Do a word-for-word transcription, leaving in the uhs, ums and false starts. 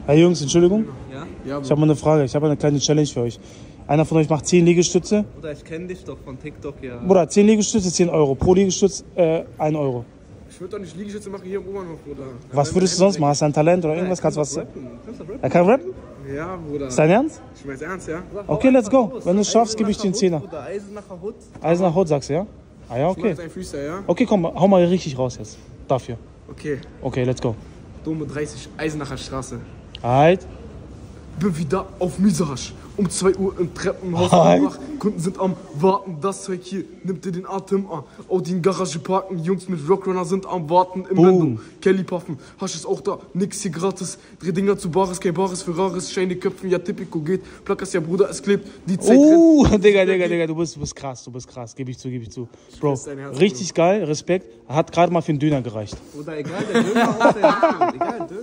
Hey Jungs, Entschuldigung. Ja? Ja, Ich habe mal eine Frage. Ich habe eine kleine Challenge für euch. Einer von euch macht zehn Liegestütze. Bruder, ich kenne dich doch von TikTok, ja. Bruder, zehn Liegestütze, zehn Euro. Pro Liegestütz äh, ein Euro. Ich würde doch nicht Liegestütze machen hier im Obernhof, Bruder. Was würdest du sonst machen? Hast du ein Talent oder irgendwas? Kannst du was? Er kann rappen? Ja, Bruder. Ist dein Ernst? Ich mein's ernst, ja? Okay, let's go. Wenn du es schaffst, gebe ich dir einen Zehner. Bruder, Eisenacher Hut. Eisen nach Haut sagst du, ja? Ah ja, Ich mach okay. jetzt einen Freestyle, ja? Okay, komm, hau mal richtig raus jetzt. Dafür. Okay. Okay, let's go. Dome dreißig, Eisenacher Straße. Halt. Bin wieder auf Misasch. Um zwei Uhr im Treppenhaus Halt. wach. Kunden sind am Warten. Das Zeug hier nimmt dir den Atem an. Audi in Garage parken. Jungs mit Rockrunner sind am Warten im Boom. Wendung. Kelly puffen. Hasch ist auch da. Nix hier gratis. Dreh Dinger zu Bares. Kein Bares. Ferraris. Scheine Köpfen. Ja, Tipico geht. Plakas, ja, Bruder, es klebt. Die Zeit Uh, rennt. Digga, Digga, Digga, du bist, du bist krass, du bist krass. Gebe ich zu, gebe ich zu. Bro, dein Herz, richtig geil, Respekt. Hat gerade mal für einen Döner gereicht. Bruder, egal, der Döner aus der Richtung. Egal, Döner.